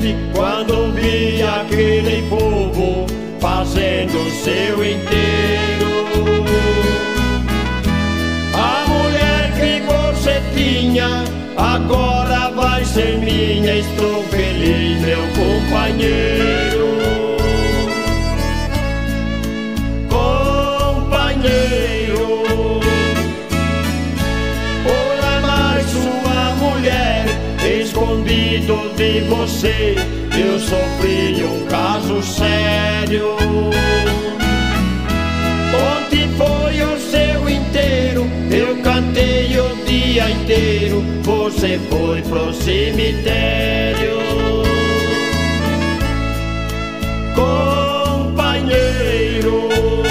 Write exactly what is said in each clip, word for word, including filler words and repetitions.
forte quando vi aquele povo fazendo o seu inteiro. A mulher que você tinha agora vai ser minha. Estou feliz, meu companheiro. Companheiro, por amar sua mulher, escondido de você, eu sofri um caso sério. Ontem foi o seu inteiro, eu cantei o dia inteiro, você foi pro cemitério. Companheiro,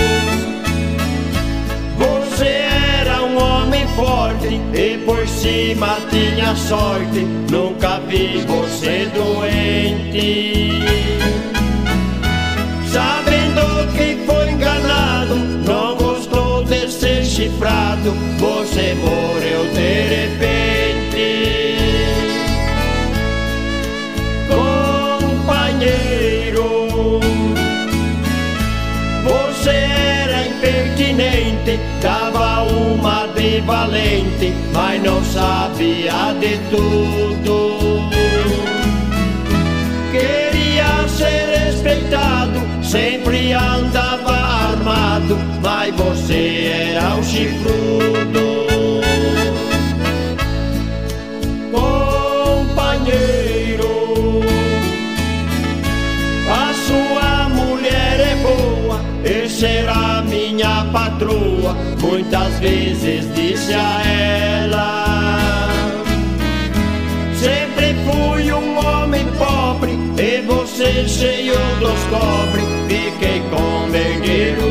você era um homem forte e por cima tinha sorte, nunca vi você doente. Sabendo que foi enganado, não gostou de ser chifrado, você morreu de repente. Companheiro, você era impertinente, dava uma de valente, mas não sabia de tudo. Queria ser respeitado, sempre andava armado, mas você era um chifrudo. Companheiro, a sua mulher é boa e será minha patroa, muitas vezes disse a ela. Sempre fui um homem pobre e você cheio dos cobre, fiquei com merdeiro